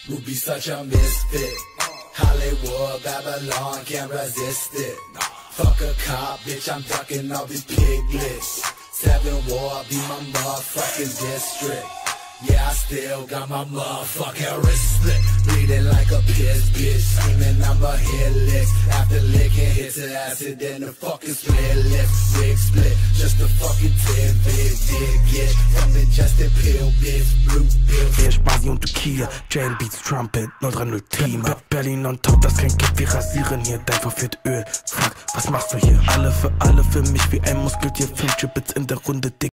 Ruby such a misfit. Hollywood, Babylon, can't resist it. Fuck a cop, bitch, I'm ducking all these piglets. 7 War, be my motherfucking district. Yeah, I still got my motherfucking wrist split. Bleeding like a piss bitch, screaming I'ma hit licks. After licking, hits an acid, then the fucking split lips. Wig split, just a fucking tidbit. Dig it, from ingested pill, bitch, blue pill. Wer Spasi und Kia, Jane Beats, Trumpet, 030 Team. Berlin on top, das kein Gift, wir rasieren hier dein verführt Öl. Fuck, was machst du hier? Alle für mich wie ein Muskeltier, 5 Chippets in der Runde, dick.